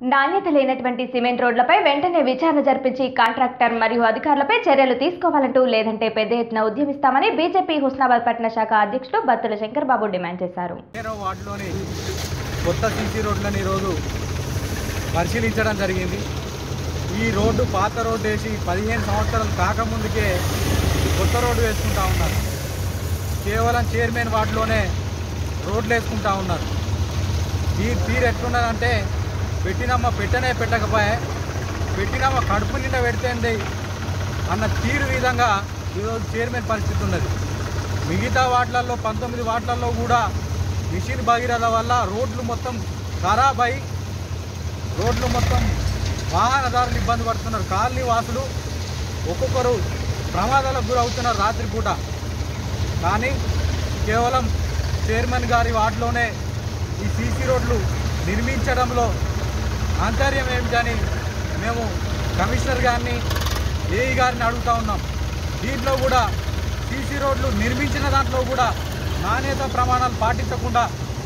నాణ్యత లేనటువంటి సిమెంట్ రోడ్లపై వెంటనే విచారణ జరిపించి కాంట్రాక్టర్ మరియు అధికారులపై చర్యలు తీసుకోవాలంటూ లేదంటే పెద్ద ఎత్తున ఉద్యమిస్తామని బీజేపీ హుస్నాబాద్ పట్టణ శాఖ అధ్యక్షుడు బత్తుల శంకర్ బాబు డిమాండ్ చేశారు. వార్డులోని కొత్త సీసీ రోడ్లను ఈరోజు పరిశీలించడం జరిగింది. ఈ రోడ్డు పాత రోడ్డు వేసి 15 సంవత్సరాలు కాకముందుకే కొత్త రోడ్డు వేసుకుంటా ఉన్నారు. కేవలం చైర్మన్ వార్డులోనే రోడ్లు వేసుకుంటా ఉన్నారు. ఈ తీరు ఎట్లున్నదంటే పెట్టినమ్మ పెట్టనే పెట్టకపోయే, పెట్టినమ్మ కడుపు నిండా పెడితేంది అన్న తీరు విధంగా ఈరోజు చైర్మన్ పరిస్థితి ఉన్నది. మిగతా వార్డులలో 19 వార్డులలో కూడా మిషన్ భగీరథ వల్ల రోడ్లు మొత్తం ఖరాబ్ అయి రోడ్లు మొత్తం వాహనదారులు ఇబ్బంది పడుతున్నారు. కాలనీ వాసులు ఒక్కొక్కరు ప్రమాదాలకు గురవుతున్నారు రాత్రిపూట. కానీ కేవలం చైర్మన్ గారి వార్డులోనే ఈ సీసీ రోడ్లు నిర్మించడంలో ఆంతర్యం ఏమిటని మేము కమిషనర్ గారిని, ఏఈ గారిని అడుగుతూ ఉన్నాం. దీంట్లో కూడా సీసీ రోడ్లు నిర్మించిన దాంట్లో కూడా నాణ్యత ప్రమాణాలు పాటించకుండా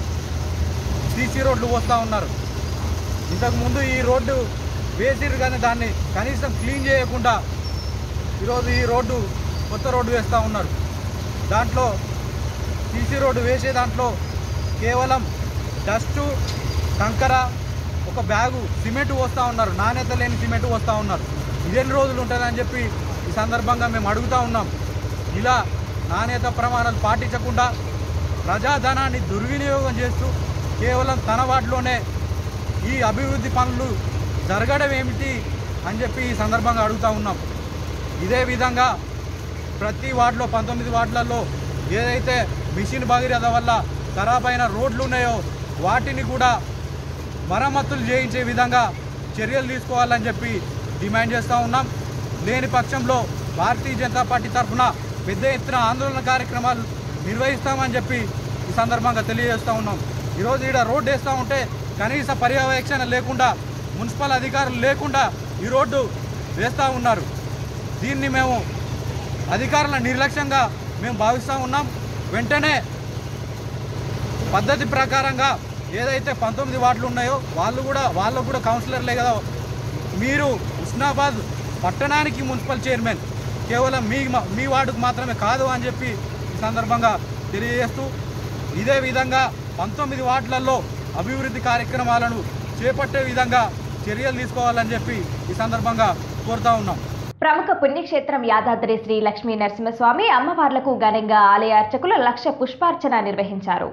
సీసీ రోడ్లు వస్తూ ఉన్నారు. ఇంతకుముందు ఈ రోడ్డు వేసిరు కానీ దాన్ని కనీసం క్లీన్ చేయకుండా ఈరోజు ఈ రోడ్డు కొత్త రోడ్డు వేస్తూ ఉన్నారు. దాంట్లో సీసీ రోడ్డు వేసే దాంట్లో కేవలం డస్టు, కంకర, ఒక బ్యాగు సిమెంట్ వస్తూ ఉన్నారు. నాణ్యత లేని సిమెంట్ వస్తూ ఉన్నారు. ఇదెన్ని రోజులు ఉంటుందని చెప్పి ఈ సందర్భంగా మేము అడుగుతూ ఉన్నాం. ఇలా నాణ్యత ప్రమాణాలు పాటించకుండా ప్రజాధనాన్ని దుర్వినియోగం చేస్తూ కేవలం తన వార్డులోనే ఈ అభివృద్ధి పనులు జరగడం ఏమిటి అని చెప్పి ఈ సందర్భంగా అడుగుతూ ఉన్నాం. ఇదే విధంగా ప్రతి వార్డులో 19 వార్డులలో ఏదైతే మిషన్ భగీరథ వల్ల ఖరాబ్ అయిన రోడ్లు ఉన్నాయో వాటిని కూడా మరమ్మతులు చేయించే విధంగా చర్యలు తీసుకోవాలని చెప్పి డిమాండ్ చేస్తూ ఉన్నాం. లేని పక్షంలో భారతీయ జనతా పార్టీ తరఫున పెద్ద ఎత్తున ఆందోళన కార్యక్రమాలు నిర్వహిస్తామని చెప్పి ఈ సందర్భంగా తెలియజేస్తూ ఉన్నాం. ఈరోజు ఇక్కడ రోడ్డు వేస్తూ ఉంటే కనీస పర్యవేక్షణ లేకుండా, మున్సిపల్ అధికారులు లేకుండా ఈ రోడ్డు వేస్తూ ఉన్నారు. దీన్ని మేము అధికారుల నిర్లక్ష్యంగా మేము భావిస్తూ ఉన్నాం. వెంటనే పద్ధతి ప్రకారంగా ఏదైతే 19 వార్డులు ఉన్నాయో వాళ్ళు కూడా కౌన్సిలర్లే కదా. మీరు హుస్నాబాద్ పట్టణానికి మున్సిపల్ చైర్మన్, కేవలం మీ వార్డుకు మాత్రమే కాదు అని చెప్పి ఈ సందర్భంగా తెలియజేస్తూ ఇదే విధంగా 19 వార్డులలో అభివృద్ధి కార్యక్రమాలను చేపట్టే విధంగా చర్యలు తీసుకోవాలని చెప్పి ఈ సందర్భంగా కోరుతా ఉన్నాం. ప్రముఖ పుణ్యక్షేత్రం యాదాద్రి శ్రీ లక్ష్మీ నరసింహస్వామి అమ్మవార్లకు ఘనంగా ఆలయ అర్చకులు 1,00,000 పుష్పార్చన నిర్వహించారు.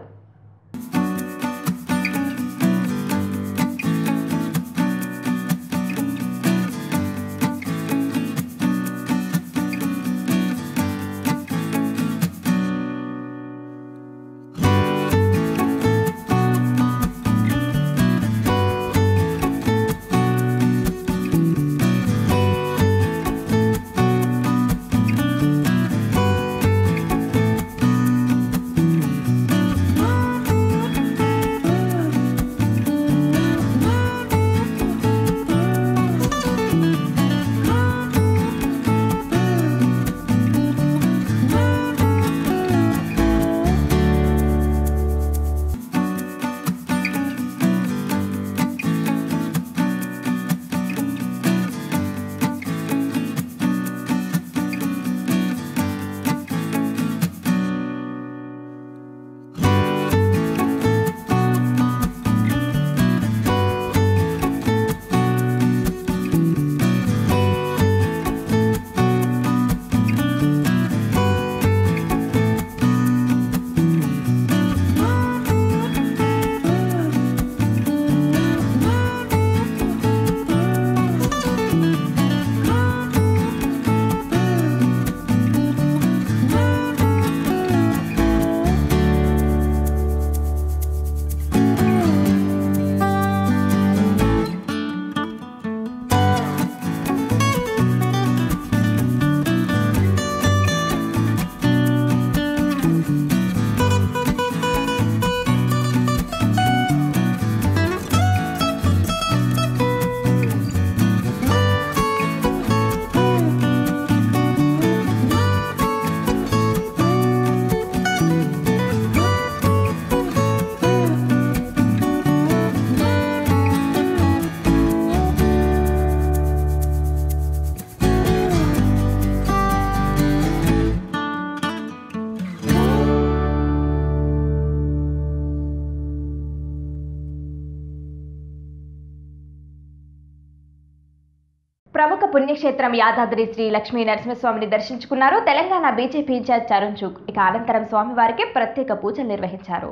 ప్రముఖ పుణ్యక్షేత్రం యాదాద్రి శ్రీ లక్ష్మీ నరసింహస్వామిని దర్శించుకున్నారు తెలంగాణ బీజేపీ ఇన్ఛార్జ్ చరణ్. ఇక అనంతరం స్వామివారికి ప్రత్యేక పూజలు నిర్వహించారు.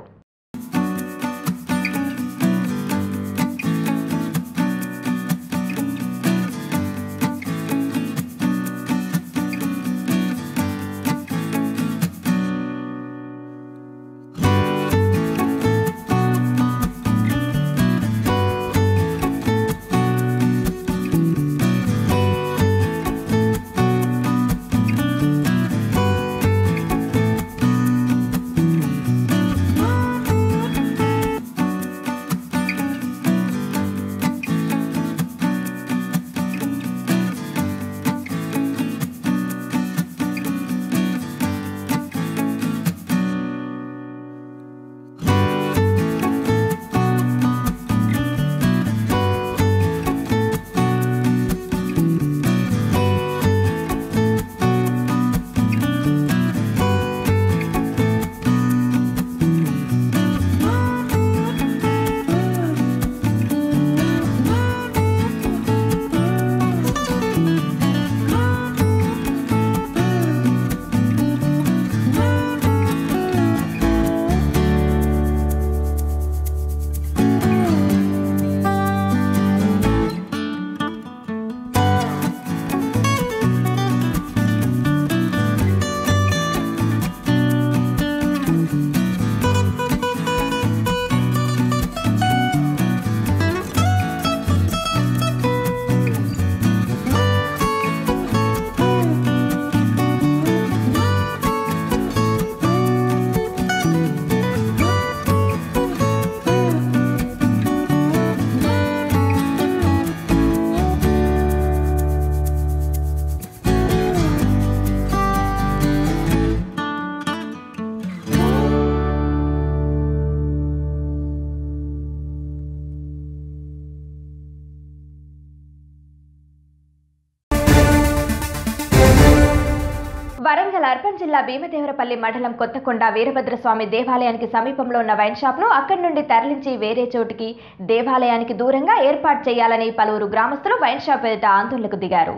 వరంగల్ అర్బన్ జిల్లా భీమదేవరపల్లి మండలం కొత్తకొండ వీరభద్రస్వామి దేవాలయానికి సమీపంలో ఉన్న వైన్ షాప్ను అక్కడి నుండి తరలించి వేరే చోటికి దేవాలయానికి దూరంగా ఏర్పాటు చేయాలని పలువురు గ్రామస్తులు వైన్ షాప్ ఎదుట ఆందోళనకు దిగారు.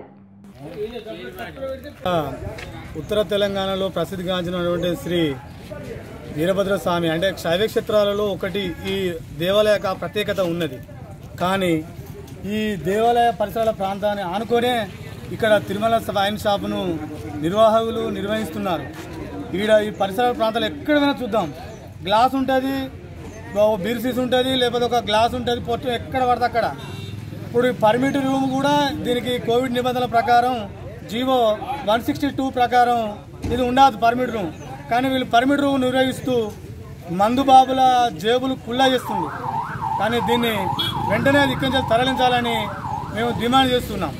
ఉత్తర తెలంగాణలో ప్రసిద్ధిగాంచినటువంటి శ్రీ వీరభద్రస్వామి అంటే శైవ క్షేత్రాలలో ఒకటి ఈ దేవాలయ ప్రత్యేకత ఉన్నది. కానీ ఈ దేవాలయ పరిసరాల ప్రాంతాన్ని ఆనుకొనే ఇక్కడ తిరుమల వైన్ షాపును నిర్వాహకులు నిర్వహిస్తున్నారు. ఈ పరిసర ప్రాంతాలు ఎక్కడైనా చూద్దాం, గ్లాస్ ఉంటుంది, బీర్ సీస్ ఉంటుంది, లేకపోతే ఒక గ్లాస్ ఉంటుంది, పొట్టు ఎక్కడ పడితే అక్కడ. ఇప్పుడు పర్మిట్ రూమ్ కూడా దీనికి కోవిడ్ నిబంధనల ప్రకారం జీవో 162 ప్రకారం ఇది ఉండదు పర్మిట్ రూమ్. కానీ వీళ్ళు పర్మిట్ రూమ్ నిర్వహిస్తూ మందు బాబుల జేబులు కుల్లా చేస్తుంది. కానీ దీన్ని వెంటనే ఇక్కడి నుంచి తరలించాలని మేము డిమాండ్ చేస్తున్నాం.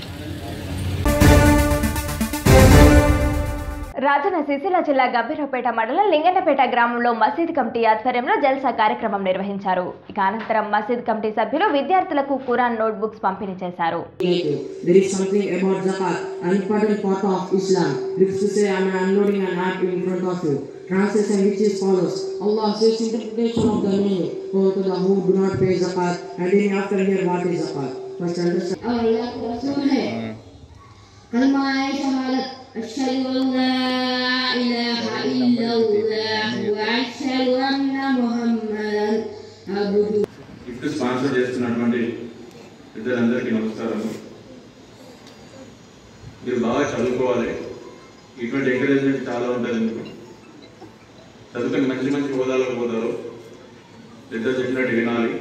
రాజన్న సిరిసిల్ల జిల్లా గంభీరావుపేట మండలం లింగన్నపేట గ్రామంలో మసీద్ కమిటీ ఆధ్వర్యంలో జల్సా కార్యక్రమం నిర్వహించారు. ఇక అనంతరం మసీద్ కమిటీ సభ్యులు విద్యార్థులకు ఖురాన్ నోట్ బుక్స్ పంపిణీ చేశారు. Translation which is follows. Allah says interpretation of the meaning for to the who do not pay zakat and then after here what is zakat. First understand. Allah Rasul hai. Kalma shahadat ashhadu an la ilaha illallah wa ashhadu anna Muhammadan abduhu. If sponsor చేస్తున్నటువంటి ఇద్దరందరికీ నమస్కారం. మీరు బాగా చదువుకోవాలి. ఇటువంటి encouragement చాలా ఉంటుంది మీకు. చదువుకొని మంచి మంచి హోదాలకు పోతారు. పెద్ద చెప్పినట్టు వినాలి.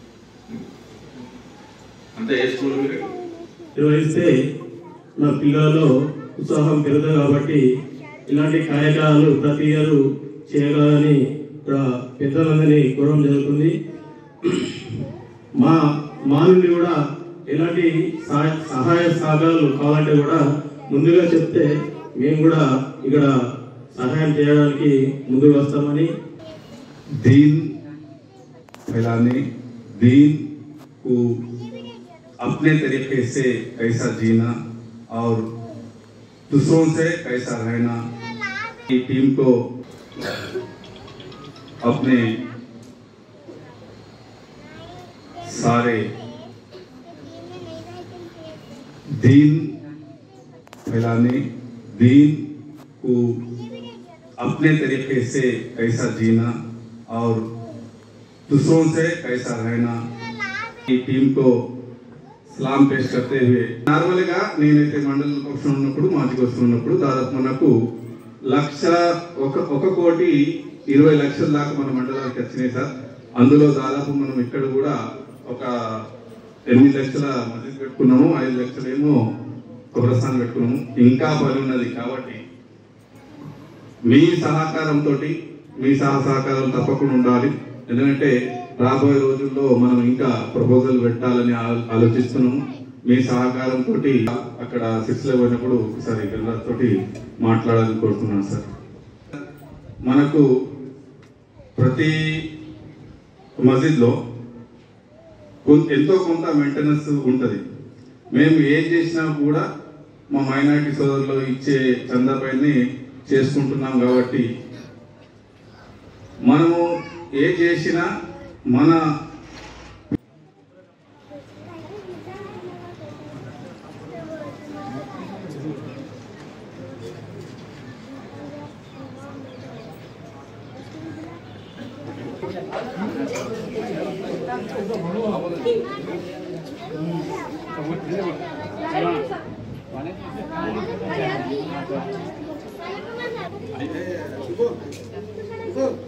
అంతే ఏ స్కూల్ నిర్వహిస్తే నా పిల్లలలో ఉత్సాహం పెరుగుతుంది. కాబట్టి ఇలాంటి కార్యక్రమాలు ప్రతి ఇయర్ చేయగలని పెద్దలందరినీ కోరడం జరుగుతుంది. మా నుండి కూడా ఎలాంటి సహాయ సహకారాలు కావాలంటే కూడా ముందుగా చెప్తే మేము కూడా ఇక్కడ सहायम చేయడానికి ముందుకు వస్తామని दीन फैलाने दीन को अपने तरीके से कैसा जीना और दूसरों से कैसा रहना की टीम को अपने दीन फैलाने, दीन को अपने तरीके से कैसा जीना और दूसरों से कैसा रहना, टीम को सलाम पेश करते हुए नॉर्मल गा నేనైతే మండల పక్షం ఉన్నప్పుడు మాజీ పక్షం ఉన్నప్పుడు దాదాపు మనకు 1,20,00,000 దాకా మన మండలానికి వచ్చినాయి సార్. అందులో దాదాపు మనం ఇక్కడ కూడా ఒక 8 లక్షల మసీద్ పెట్టుకున్నాము, 5 లక్షలేమో కబ్రస్థాన్ పెట్టుకున్నాము. ఇంకా పని ఉన్నది కాబట్టి మీ సహకారంతో మీ సహకారం తప్పకుండా ఉండాలి. ఎందుకంటే రాబోయే రోజుల్లో మనం ఇంకా ప్రపోజల్ పెట్టాలని ఆలోచిస్తున్నాము. మీ సహకారంతో అక్కడ 6లో పోయినప్పుడు ఒకసారి పిల్లలతో మాట్లాడాలని కోరుతున్నాను సార్. మనకు ప్రతి మసీద్లో ఎంతో కొంత మెయింటెనెన్స్ ఉంటుంది. మేము ఏం చేసినా కూడా మా మైనారిటీ సోదరులు ఇచ్చే చందాపైనే చేసుకుంటున్నాం కాబట్టి మనము ఏ చేసినా మన Go.